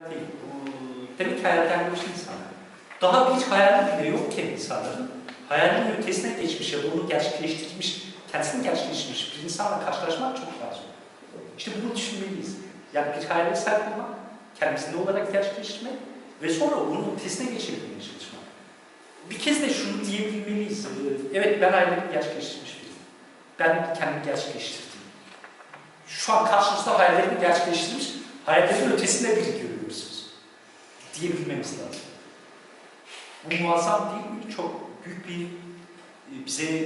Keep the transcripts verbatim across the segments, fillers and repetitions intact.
Değil. Bu, demek ki hayalden bir insanlar. Daha hiç hayali bile yokken insanların hayalinin ötesine geçmiş ya da onu gerçekleştirmiş, kendisini gerçekleştirmiş bir insanla karşılaşmak çok lazım. İşte bunu düşünmeliyiz. Yani bir hayale sahip olmak, kendisini olarak gerçekleştirmek ve sonra onun ötesine geçebilmeye çalışmak. Bir kez de şunu diyebilmeliyiz. Evet, ben hayalimi gerçekleştirmiş biriyim. Ben kendimi gerçekleştirdim. Şu an karşınızda hayallerimi gerçekleştirmiş, hayallerin ötesinde biri görüyorsunuz diyebilmemiz lazım. Bu muazzam değil mi? Çok büyük bir, bize e,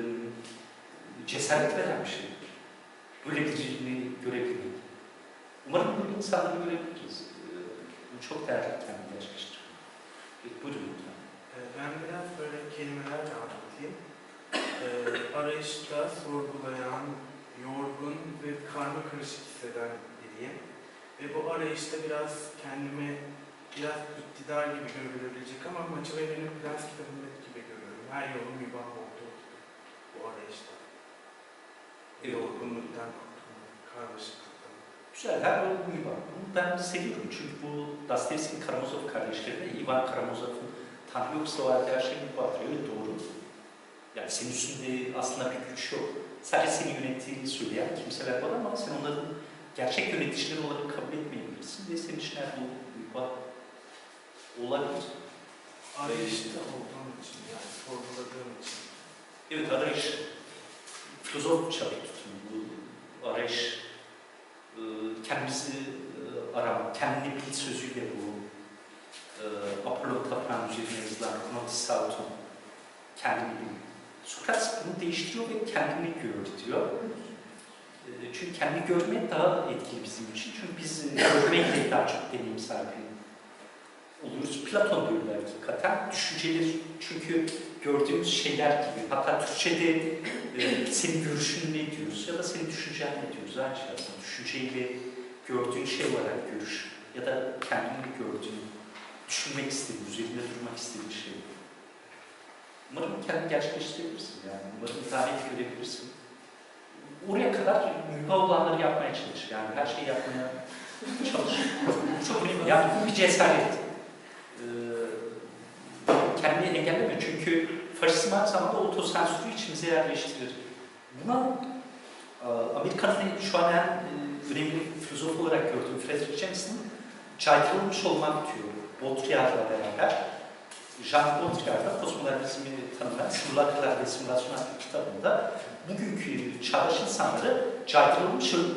cesaret veren bir şey. Böyle birini görebilmek. Umarım böyle insanları görebiliriz. E, bu çok değerli kendini gerçekleştiriyor. Evet, buyurun lütfen. Ben biraz böyle kelimelerle anlatayım. E, arayışta sorgulayan, yorgun ve karma karışık hisseden biriyim. Ve bu arayışta biraz kendimi biraz iktidar gibi görülebilecek ama Machiavelli'nin Prens kitabındaki gibi görüyorum. Her yolun mübah olduğu gibi bu arayışta. Evet. Yorgunluktan kurtulmak, karmaşıklıktan. Güzel, her yolun mübah. Bunu ben seviyorum çünkü bu Dostoyevski'nin Karamazov kardeşlerinde Ivan Karamazov'un Tanrı yoksa o halde her şey mübahtır. Evet, doğru. Yani senin üstünde aslında bir güç yok. Sadece seni yönettiğini söyleyen kimseler var ama sen onların gerçek yöneticileri olarak kabul etmeyebilirsin ve senin için her yol mübah olabilir. Arayışta olduğum için, yani sorguladığım için. Evet, arayış. Filozof çabuk tutun. Bu arayış, kendimizi aramak, kendini bil sözüyle bu Apollo tapınağının üzerine yazılan Gnosis Auton, kendini bil. Sokrates bunu değiştiriyor ve kendini gör diyor. Çünkü kendini görmek daha etkili bizim için. Çünkü biz görmeyle daha çok deneyim sahibi oluruz. Platon diyor hakikaten. Düşünceleri çünkü gördüğümüz şeyler gibi. Hatta Türkçe'de e, senin görüşün ne diyoruz ya da senin düşüncen ne diyoruz. Aynı şey aslında. Düşünceyle gördüğün şey olarak görüş ya da kendini gördüğün, düşünmek istediğin, üzerinde durmak istediğin şey. Umarım kendini gerçekleştirebilirsin yani. Umarım daha iyi görebilirsin. Oraya kadar mübah olanları yapmaya çalış. Yani her şeyi yapmaya çalış. Çok önemli. Yani bu bir cesaret. Ee, kendini engelleme. Çünkü faşizm aynı zamanda otosensürü içimize yerleştirir. Buna Amerika'nın şu an en önemli filozof olarak gördüğüm Frederick James'in caydırılmış olmak diyor. Baudrillard'la beraber. Jean Baudrillard'da postmodernizmi tanımlayan Simulaklar ve Simülasyon adlı kitabında bugünkü çağdaş insanları caydırılmış, e,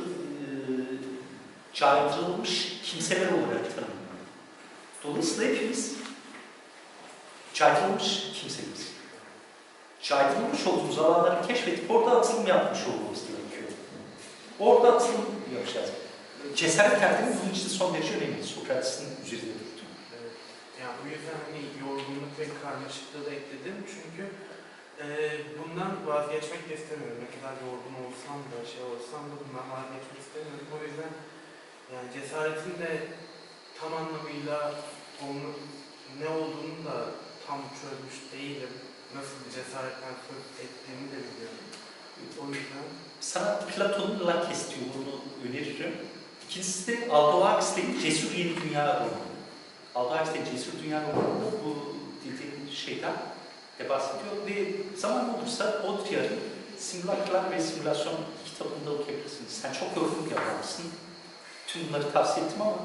caydırılmış kimseler olarak tanımlıyor. Dolayısıyla hepimiz caydırılmış kimseliyiz. Caydırılmış olduğumuz alanları keşfedip orada atılım yapmış olmamız gerekiyor. Orada atılım yapacağız. Cesaret kendini bunun için son derece önemli. Sokrates'in üzerinde durdu. Evet. Yani bu yüzden hani yorgunluk ve karmaşıklığı da ekledim çünkü e, bundan vazgeçmek de istemiyorum. Ne kadar yorgun olsam da şey olsam da bundan vazgeçmek istemiyorum. O yüzden yani cesaretin de tam anlamıyla onun ne olduğunu da tam çözmüş değilim. Nasıl bir cesaretten söz ettiğimi de biliyorum. O yüzden sana Platon'un Lakes yolunu öneririm. İkincisi de Aldous Huxley'in Cesur Yeni Dünya romanı. Aldous Huxley'in Cesur Dünya romanında bu dediğim şeyden de bahsediyor ve zaman olursa Baudrillard'ın Simülaklar ve Simülasyon kitabında okuyabilirsiniz. Sen çok yorgun bir adamsın. Tüm bunları tavsiye ettim ama.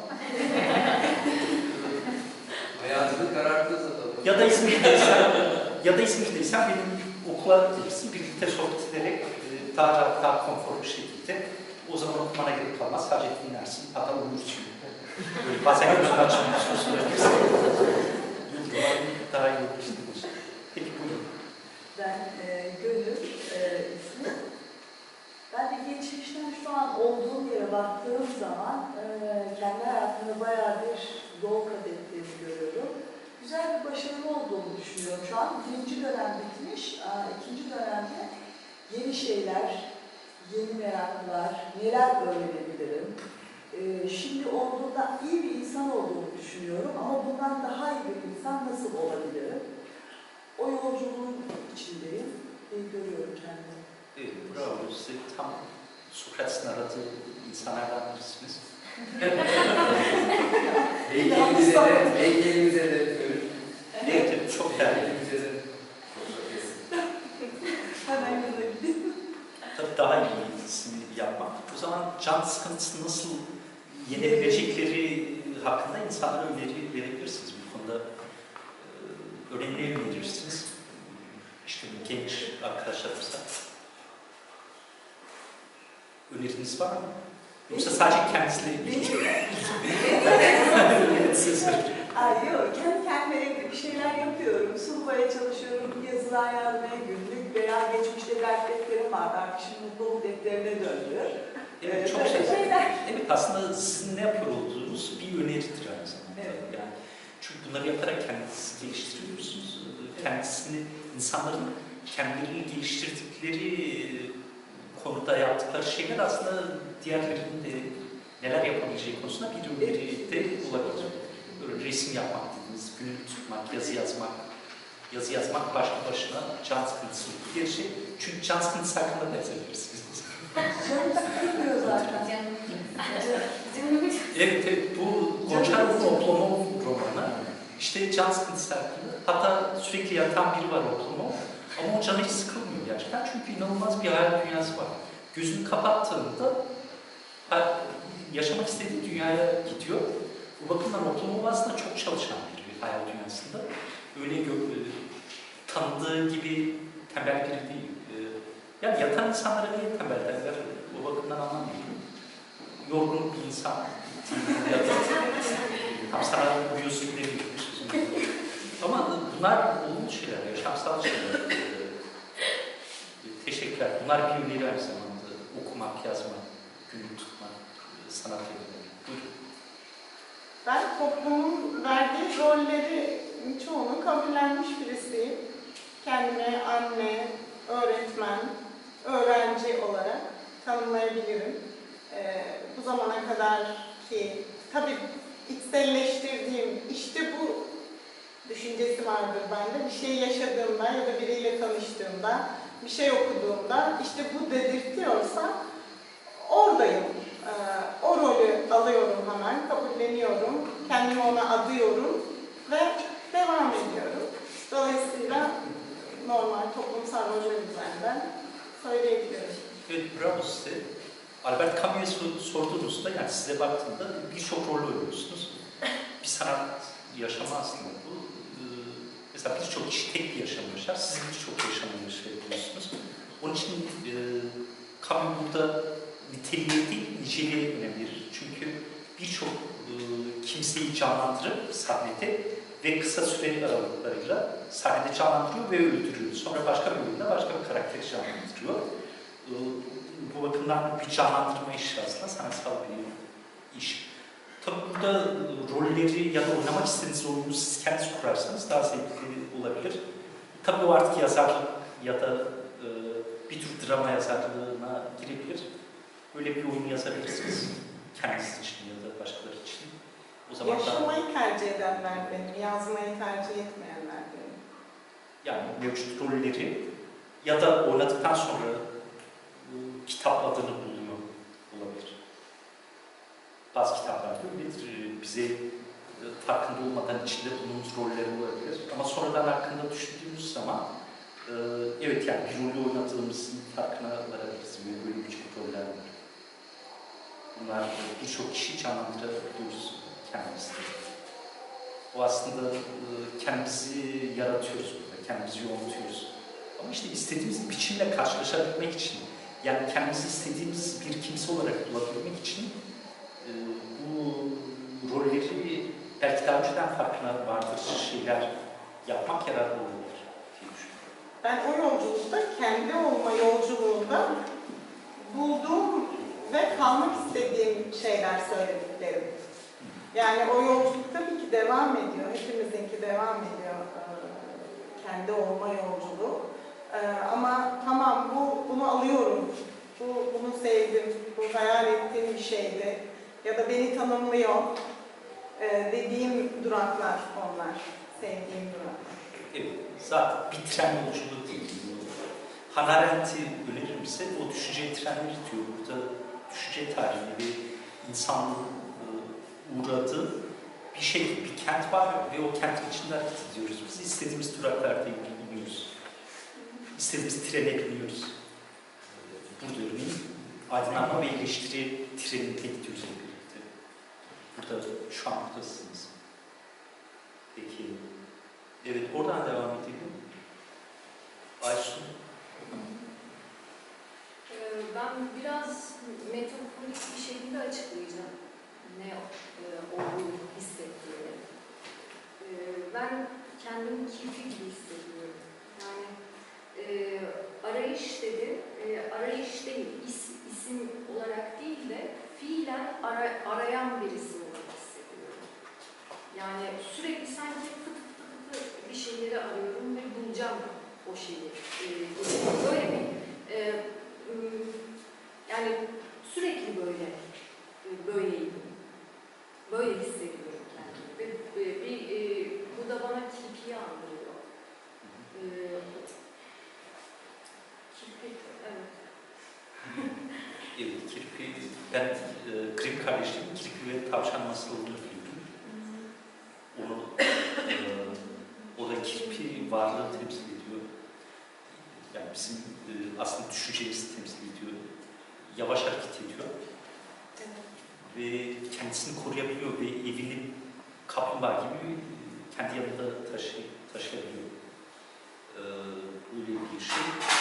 Hayatını kararttı zaten. Ya da İzmir'deysen, ya da İzmir'deysen benim okula gelirsin, birlikte sohbet ederek daha rahat, daha konforlu bir şekilde. O zaman okumana gerek kalmaz, sadece dinlersin, hatta uyursun. Böyle bazen gözünü açmıyorsun. Daha iyi olmuştur. Peki buyurun. Ben e, Gönül e, ismi. Ben de geçmişten şu an olduğum yere baktığım zaman e, kendi hayatımda bayağı bir yol kat ettiğimi görüyorum. Güzel bir başarılı olduğumu düşünüyorum şu an. Birinci dönem bitmiş, ikinci dönemde yeni şeyler, yeni meraklar, neler öğrenebilirim. Ee, şimdi olduğunda iyi bir insan olduğumu düşünüyorum ama bundan daha iyi bir insan nasıl olabilirim? O yolculuğun içindeyim ve görüyorum kendimi. Evet, bravo. Siz tam Sokrates'in aradığı insanlardan birisiniz. Heykelimize de, heykelimize de öyle. Evet, evet, çok değerli. Heykelimize de. Hemen yanına gideyim. Tabii daha iyisini yapmak. O zaman can sıkıntısı nasıl yenebilecekleri hakkında insanlara öneri verebilirsiniz. Bu konuda e, önerileri önerirsiniz. İşte genç arkadaşlarımıza. Öneriniz var mı? Yoksa sadece kendisiyle ilgili. Evet, siz Ay yok, kendi kendime evde bir şeyler yapıyorum. Sunmaya çalışıyorum, yazılar yazmaya, günlük veya geçmişte dert defterim vardı. Artık şimdi mutluluk defterine döndü. Evet, çok şey. Evet, aslında sizin ne yapıyor olduğunuz bir öneridir aynı zamanda. Evet. Yani çünkü bunları yaparak kendinizi geliştiriyorsunuz. Kendisini, insanların kendilerini geliştirdikleri konuda yaptıkları şeyler aslında diğerlerinin de neler yapabileceği konusunda bir öneri de olabilir. Böyle resim yapmak dediğimiz, günlük tutmak, yazı yazmak. Yazı yazmak başlı başına can sıkıntısı bir şey. Çünkü can sıkıntısı hakkında da yazabilirsiniz. Canım sıkılmıyor zaten. Evet, evet, bu Gonçalvo Oplomov romanı. İşte can sıkıntısı hakkında. Hatta sürekli yatan biri var Oplomov. Ama o canı hiç sıkılmıyor gerçekten. Çünkü inanılmaz bir hayal dünyası var. Gözünü kapattığında yaşamak istediği dünyaya gidiyor. Bu bakımdan Oplomov aslında çok çalışan biri hayal dünyasında. Öyle tanıdığı gibi tembel biri değil. Yani yatan insanlara niye tembel derler? O bakımdan anlamıyorum. Yorgun bir insan. Tam sana uyuyorsun demiyormuş. Ama bunlar olumlu şeyler, yaşamsal şeyler. Teşekkürler. Bunlar bir öneri aynı zamanda. Okumak, yazmak, günlük tutmak, sanat yapmak. Buyurun. Ben toplumun verdiği rollerin çoğunu kabullenmiş birisiyim. Kendime anne, öğretmen, öğrenci olarak tanımlayabilirim. Ee, bu zamana kadar ki tabii içselleştirdiğim işte bu düşüncesi vardır bende. Bir şey yaşadığımda ya da biriyle tanıştığımda, bir şey okuduğumda işte bu dedirtiyorsa oradayım. Ee, o rolü alıyorum hemen, kabulleniyorum, kendimi ona adıyorum ve devam ediyorum. Dolayısıyla normal toplumsal roller üzerinden söyleyebilirim. Evet, bravo size. Albert Camus'a sorduğunuzda, yani size baktığımda birçok rol oynuyorsunuz. Bir sanat yaşamı aslında bu. Mesela birçok kişi tek bir yaşam yaşar, siz birçok yaşamı yaşayabiliyorsunuz. Onun için e, Camus burada niteliğe değil, niceliğe önem verir. Çünkü birçok e, kimseyi canlandırıp sahnede ve kısa süreli aralıklarıyla sahnede canlandırıyor ve öldürüyor. Sonra başka bir oyunda başka bir karakteri canlandırıyor. E, bu bakımdan bir canlandırma işi aslında sanatsal bir iş. Tabii burada rolleri ya da oynamak istediğiniz oyunu siz kendiniz kurarsanız daha zevkli olabilir. Tabii o artık yazarlık ya da e, bir tür drama yazarlığına girebilir. Böyle bir oyun yazabilirsiniz. Kendiniz için ya da başkaları için. O zaman Yaşamayı da, tercih edenler benim, yazmayı tercih etmeyenler benim. Yani mevcut rolleri ya da oynadıktan sonra e, kitap adını buluyor olabilir. Bazı kitaplarda öyledir. Bize farkında olmadan içinde bulunduğumuz roller olabilir. Ama sonradan hakkında düşündüğümüz zaman e, evet yani bir rolü oynadığımızın farkına varabiliriz. Ve böyle birçok roller var. Bunlar birçok kişi canlandırabiliyoruz kendimizde. O aslında e, kendimizi yaratıyoruz burada, kendimizi yontuyoruz. Ama işte istediğimiz biçimle karşılaşabilmek için, yani kendimizi istediğimiz bir kimse olarak bulabilmek için e, bu rolleri belki daha önceden farkına vardır şeyler yapmak yararlı olabilir diye düşünüyorum. Ben o yolculukta, kendi olma yolculuğunda bulduğum ve kalmak istediğim şeyler söylediklerim. Yani o yolculuk tabii ki devam ediyor, hepimizinki devam ediyor, kendi olma yolculuğu. Ama tamam, bu bunu alıyorum, bu, bunu sevdim, bu hayal ettiğim bir şeydi ya da beni tanımlıyor dediğim duraklar onlar, sevdiğim duraklar. Evet, zaten bir tren yolculuğu değil. Hannah Arendt'i önerir misin? O düşünce trenleri diyor. Burada düşünce tarihi ve insanlığın uğradığı bir şey, bir kent var ve o kentin içinde hareket ediyoruz. Biz istediğimiz duraklarda iniyoruz. İstediğimiz trene biniyoruz. Burada örneğin aydınlanma ve eleştiri treninde gidiyoruz hep birlikte. Burada, şu an buradasınız. Peki, evet oradan devam edelim. Aysun. Ben biraz metaforik bir şekilde açıklayacağım ne e, olduğunu hissettiğimi. E, ben kendimi kirpi gibi hissediyorum. Yani e, arayış dedi, e, arayış değil, is, isim olarak değil de fiilen ara, arayan birisi olarak hissediyorum. Yani sürekli sanki fıt fıt fıt bir şeyleri arıyorum ve bulacağım o şeyi. E, böyle bir e, yani sürekli böyle, böyleyim. Böyle hissediyorum kendimi. Ve bir, bir, bu da bana kirpiyi andırıyor. Kirpi, evet. Evet, kirpi, ben e, Grimm kardeşlerin kirpi ve tavşan masalını biliyorum. Onu, e, o da kirpi varlığı temsil ediyor. Yani bizim e, aslında düşüncemizi temsil ediyor. Yavaş hareket ediyor. Evet. Ve kendisini koruyabiliyor ve evini kaplumbağa gibi kendi yanında taşı, taşıyabiliyor. Ee, böyle bir şey.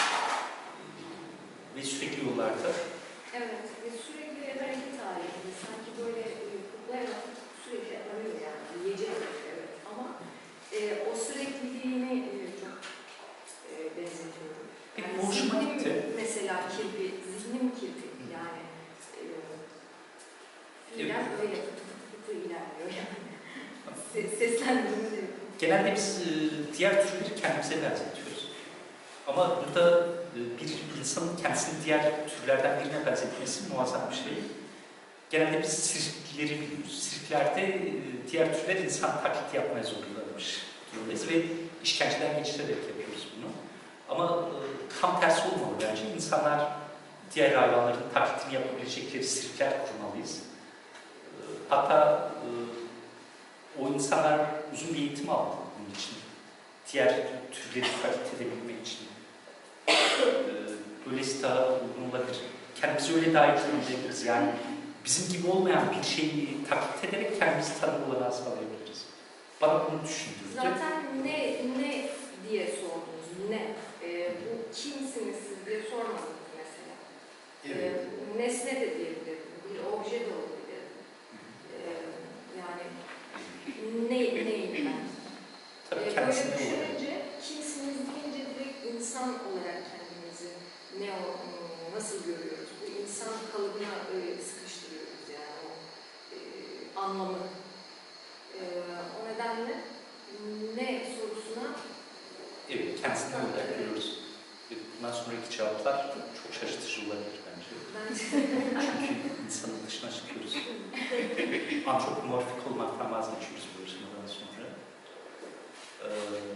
Ve sürekli yollarda. Evet, ve sürekli hareket halinde. Sanki böyle kutlayarak sürekli arıyor yani. Yiyecek, evet. Ama e, o sürekliliğini e, çok e, benzetiyorum. Peki Yani hoşuma zihnim gitti. mesela kirpi, zihnim kirpi yani. E, fiilen Evet. öyle fıtı fıtı fıtı ilerliyor yani. Ses, seslendirme de yapıyor. Genelde biz e, diğer türleri kendimize benzetiyoruz. Ama burada e, bir insanın kendisini diğer türlerden birine benzetmesi muazzam bir şey. Genelde biz sirkleri biliyoruz. Sirklerde e, diğer türler insan taklidi yapmaya zorlanmış durumdayız ve işkenceden geçirerek yapıyoruz bunu. Ama e, tam tersi olmalı bence. İnsanlar diğer hayvanların taklidini yapabilecekleri sirkler kurmalıyız. E, hatta e, o insanlar uzun bir eğitim aldı bunun için. Diğer türleri taklit edebilmek için. E, böylesi daha uygun olabilir. Kendimizi öyle daha iyi tanımlayabiliriz. Yani bizim gibi olmayan bir şeyi taklit ederek kendimizi tanım olanağı sağlayabiliriz. Bana bunu düşündürdü. Zaten ne, ne diye sordunuz, ne? Ee, bu kimsiniz siz diye sormadınız mesela. Evet. Ee, nesne de diyebilirim, bir obje de olabilir. Ee, yani ne, neyim ben? Tabii Ee, böyle kendisini de düşününce, kimsiniz deyince direkt insan olarak kendimizi ne o, nasıl görüyoruz? Bu insan kalıbına e, sıkıştırıyoruz yani o e, anlamı. E, o nedenle ne sorusuna evet, kendisini olarak görüyoruz. Bundan sonraki cevaplar çok şaşırtıcı olabilir bence. bence Çünkü insanın dışına çıkıyoruz. Antropomorfik olmaktan vazgeçiyoruz bu yarışmadan sonra. Ee,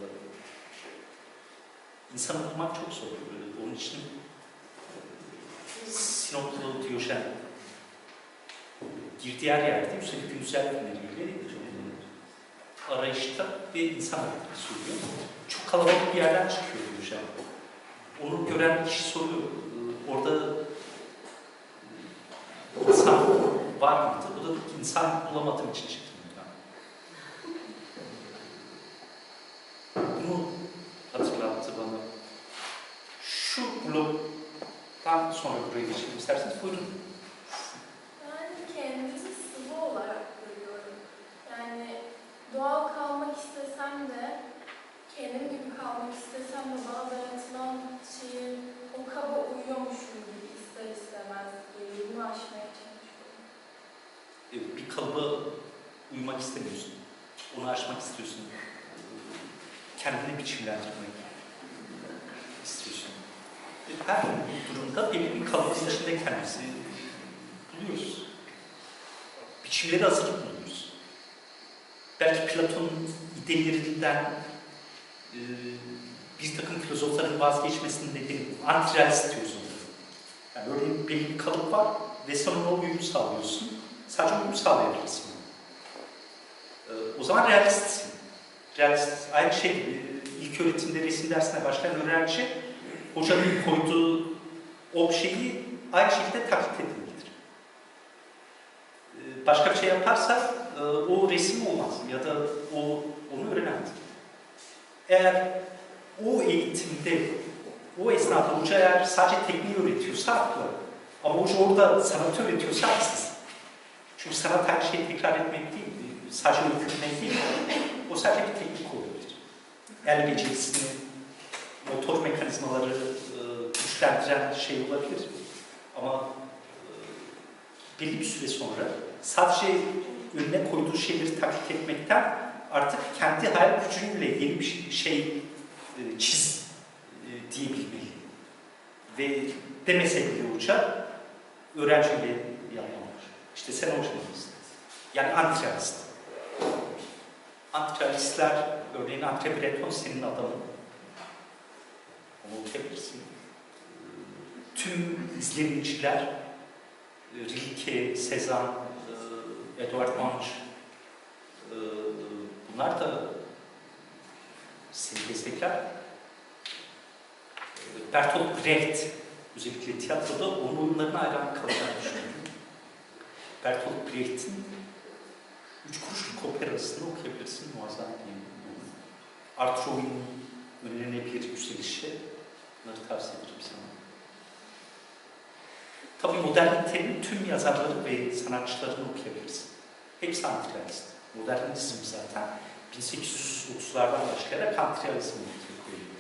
insanı bulmak çok zor. Onun için Sinoplu Diyojen girdiği her yerde üstelik güncel filmleriyle arayışta ve insan hareketi söylüyor. Çok kalabalık bir yerden çıkıyor Diyojen. Onu gören kişi soruyor. Orada insan var mıydı? O da insan bulamadığım için çıktım. Bunu hatırlattı bana. Şu bloktan sonra buraya geçelim isterseniz. Buyurun. Ben kendimizi sıvı olarak görüyorum. Yani doğal kalmak istesem de, kendim gibi kalmak istesem de bana dayatılan şeyin o kaba uyuyormuşum gibi ister istemez geliyor. Bunu aşmaya çalışıyorum. Bir kalıba uymak istemiyorsun. Onu aşmak istiyorsun. Kendini biçimlendirmek istiyorsun. Her durumda belli bir kalıbın içinde kendimizi buluyoruz. Biçimleri hazır buluyoruz. Belki Platon'un idelerinden e, bir takım filozofların vazgeçmesinin nedeni antirealist diyoruz onları. Yani örneğin belli bir kalıp var ve sen ona uyum sağlıyorsun. Sadece uyum sağlayabilirsin. E, zaman realist. Realist. Aynı şey gibi. İlk öğretimde resim dersine başlayan öğrenci hocanın koyduğu objeyi aynı şekilde taklit etmelidir. Başka bir şey yaparsa o resim olmaz ya da o onu öğrenemez. Eğer o eğitimde, o esnada hoca eğer sadece tekniği öğretiyorsa haklı. Ama hoca orada sanatı öğretiyorsa haksız. Çünkü sanat her şeyi tekrar etmek değil, sadece öykünmek değil. O sadece bir teknik olabilir. El becerisini, motor mekanizmaları e, güçlendiren şey olabilir. Ama e, belli bir süre sonra sadece önüne koyduğu şeyleri taklit etmekten artık kendi hayal gücüyle yeni bir şey e, çiz e, diyebilmeli. Ve demese bile hoca öğrenciyle yapmalı. İşte sen hocanızsın. Yani anti-realist. Anti-realistler, örneğin André Breton senin adamın. Onu okuyabilirsin. Tüm izlenimciler, Rilke, Cézanne, Edouard Munch, bunlar da seni destekler. Bertolt Brecht, özellikle tiyatroda onun oyunlarına hayran kalacağını düşünüyorum. Bertolt Brecht'in Üç Kuruşluk Operası'nı okuyabilirsin, muazzam bir Arthur'un önlenebilir yükselişi. Bunları tavsiye ederim sana. Tabii modernitenin tüm yazarları ve sanatçılarını okuyabilirsin. Hepsi anti-realist. Modernizm zaten bin sekiz yüz otuzlardan başlayarak anti-realizmi ortaya koyuyor.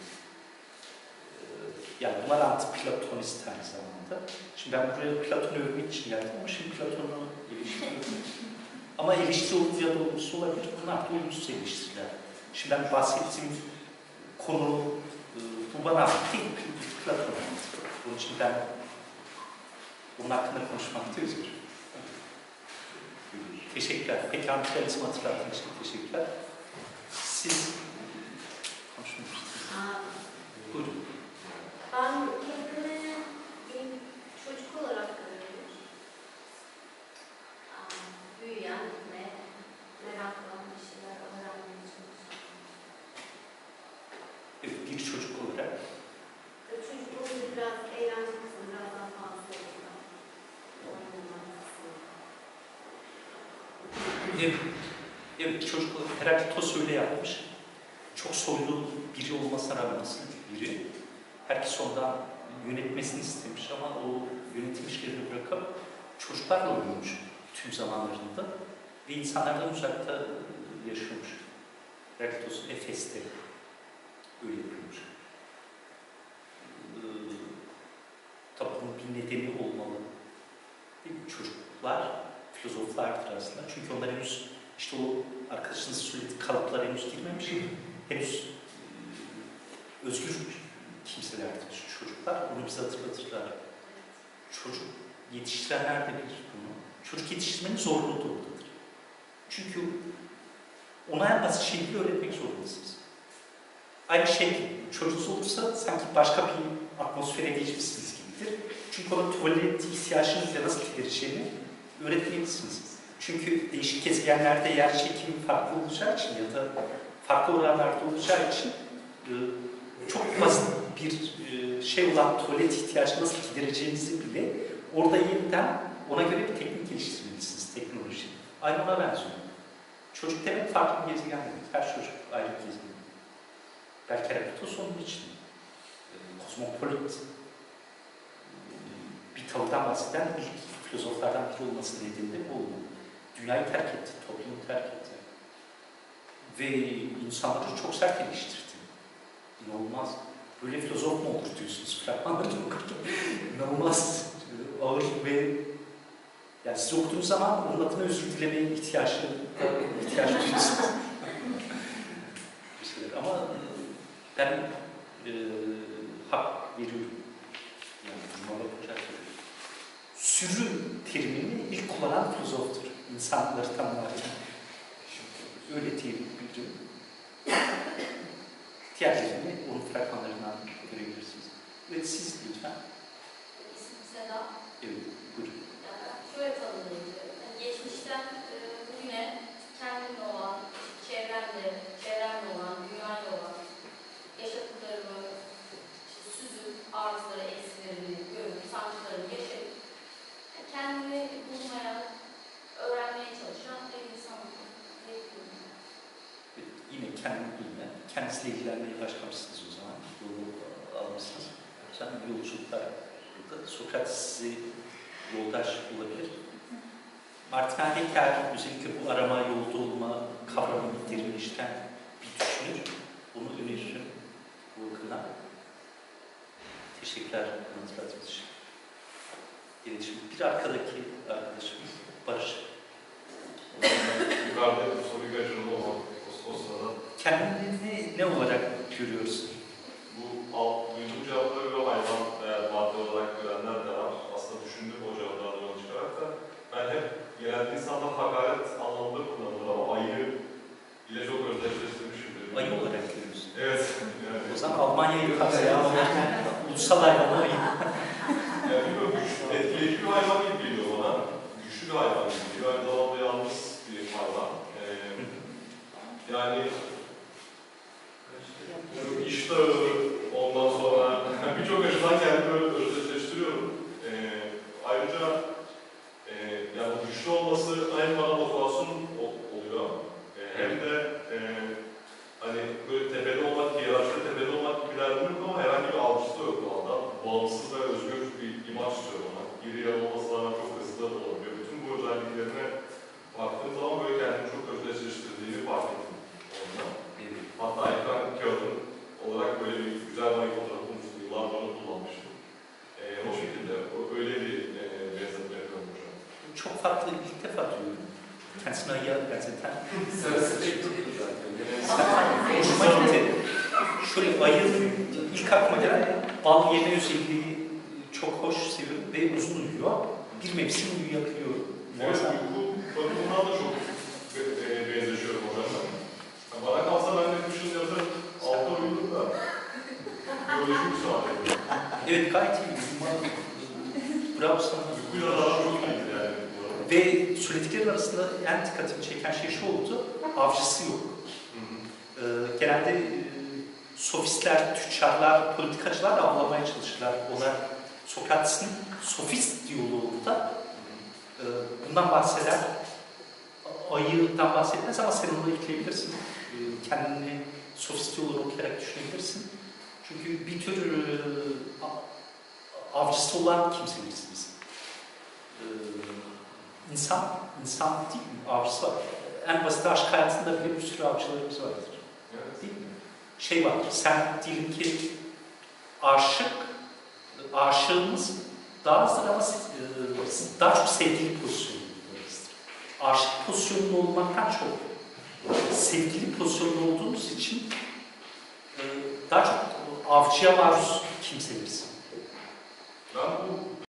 Yani bunlar anti-platonist aynı zamanda. Şimdi ben buraya Platon'u övmek için geldim ama şimdi Platon'u eleştiriyorum. Ama eleştiri olumsuz ya da olumsuz olabilir. Bunlar da olumsuz eleştiriler. Şimdi ben bahsettiğim konu bu bana ait değil, Platon'a ait. Onun için ben bunun hakkında konuşmakta üzülürüm. Teşekkürler. Peki anti-realizmi hatırlattığınız için teşekkürler. Siz konuşmuşsunuz. Buyurun. Ben kendimi bir çocuk olarak görüyorum. Büyüyen ve meraklı bir şeyler öğrenmeye çalışan. Evet, bir çocuk olarak. Çocuk olunca biraz eğlence kısmı biraz daha fazla oluyor. Evet, evet, çocuk olarak Heraklitos öyle yapmış. Çok soylu biri olmasına rağmen nasıl biri. Herkes ondan yönetmesini istemiş ama o yönetim işlerini bırakıp çocuklarla oynuyormuş tüm zamanlarında ve insanlardan uzakta yaşıyormuş. Heraklitos Efes'te öyle yapıyormuş. Ee, tabii bunun bir nedeni olmalı. Değil mi? Çocuklar filozoflardır aslında. Çünkü onlar henüz işte o arkadaşınız söylediği kalıplara henüz girmemiş. Henüz e, özgür kimselerdir çocuklar. Bunu bize hatırlatırlar. Çocuk yetiştirenler de bilir bunu. Çocuk yetiştirmenin zorluğu da oradadır. Çünkü ona en basit şeyleri öğretmek zorundasınız. Aynı şey gibi. Çocuğunuz olursa sanki başka bir atmosfere geçmişsiniz gibidir. Çünkü ona tuvalet ihtiyacınızla nasıl gidereceğini öğretmelisiniz. Çünkü değişik gezegenlerde yer çekimi farklı olacağı için ya da farklı oranlarda olacağı için e, çok basit bir e, şey olan tuvalet ihtiyacı nasıl gidereceğinizi bile orada yeniden ona göre bir teknik geliştirmelisiniz, teknoloji. Aynı ona benziyor. Çocuk demek farklı bir gezegen demek. Her çocuk ayrı bir gezegen. Belki Heraklitos onun için e, kozmopolit e, bir tavırdan bahseden ilk filozoflardan biri olması nedeni de bu olmalı. Dünyayı terk etti, toplumu terk etti. Ve insanları çok sert eleştirdi. İnanılmaz. Böyle filozof mu olur diyorsunuz? Fragmanları okurken. İnanılmaz ağır ve yani siz okuduğunuz zaman onun adına özür dilemeye ihtiyaç ihtiyaç duyuyorsunuz. Ama ben e, hak veriyorum. Yani bunlara bakacak. Sürü terimini ilk kullanan filozoftur. İnsanları tanımlarken. Öyle diyebilirim. Diğerlerini onun fragmanlarından görebilirsiniz. Evet, siz lütfen. İsmim Seda. Evet, buyurun. Yani şöyle tanımlayabilirim. Yani geçmişten e, bugüne kendimle olan kendini bilme. Kendisiyle ilgilenmeye başlamışsınız o zaman. Yolu almışsınız. Sen yolculuklar burada. Sokrates sizi yoldaş olabilir. Martin Heidegger özellikle bu arama, yolda olma kavramını derinleştiren bir düşünür. Onu öneririm bu okula. Teşekkürler hatırlatmanız için. Evet, şimdi bir arkadaki arkadaşımız Barış. Yukarıda bir soru kaçırdı o, o sırada. Kendini ne olarak görüyorsun? Bu alt, duyduğum cevapları ve hayvan veya madde olarak görenler de var. Aslında düşündüm o cevaplardan yola çıkarak da. Ben hep genelde insanlar hakaret anlamında kullanılır ama ayı ile çok özdeşleştirmişimdir. Ayı olarak görüyorsun. Evet. Yani, O zaman Almanya'yı kapsayan ulusal hayvan ayı. yani bilmiyorum, güç, etkileyici bir hayvan gibi geliyor bana. Güçlü bir hayvan gibi geliyor. Aynı zamanda yalnız bir hayvan. Ee, yani iştahı, ondan sonra birçok açıdan kendimi özdeşleştiriyorum. Ee, ayrıca e, yani güçlü olması hem bana motivasyon oluyor e, hem de e, hani böyle tepede olmak, hiyerarşide tepede olmak gibi derdim yok ama herhangi bir avcısı da yok bu anda. Bağımsız ve özgür bir imaj istiyor ona. İri yarı olması bana çok hızlı olabiliyor. Bütün bu özelliklerine baktığım zaman böyle kendimi çok özdeşleştirdiğini fark ettim onunla. Hatta ekran kağıdım olarak böyle bir güzel bir fotoğrafın üstünde yıllar sonra kullanmıştım. E, o şekilde, o, öyle bir e, benzetme yapıyorum hocam. Çok farklı ilk defa duyuyorum. Kendisine ayıya benzeten. Sarısı bekliyor zaten. Hoşuma gitti. Şöyle ayının ilk aklıma gelen bal yeme özelliği çok hoş, seviyorum ve uzun uyuyor. Bir mevsim uyuyabiliyor. Evet, uyku bakımından da çok e, benzeşiyorum hocam. Yani bana kalsa ben de kışın yazın altta uyudum da biyolojik bir saat yapıyorum. Evet, gayet iyi. Bravo sana. Uykuyla daha çok iyiydi yani. Ve söyledikleri arasında en dikkatimi çeken şey şu oldu, avcısı yok. Ee, genelde e, sofistler, tüccarlar, politikacılar avlamaya çalışırlar. Onlar Sokrates'in sofist diyaloğunda e, bundan bahseder. Ayıdan bahsetmez ama sen onu ekleyebilirsin. E, kendini sofist diyaloğu okuyarak düşünebilirsin. Çünkü bir tür e, avcısı olan kimselirsiniz. E, İnsan, insan değil mi? Avcısı var. En basit aşk hayatında bile bir sürü avcılarımız vardır. Evet. Değil mi? Şey vardır, sen diyelim ki aşık, aşığımız daha azdır ama daha çok sevgili pozisyonundayızdır. Aşık pozisyonunda olmaktan çok sevgili pozisyonunda olduğumuz için daha çok avcıya maruz kimseler.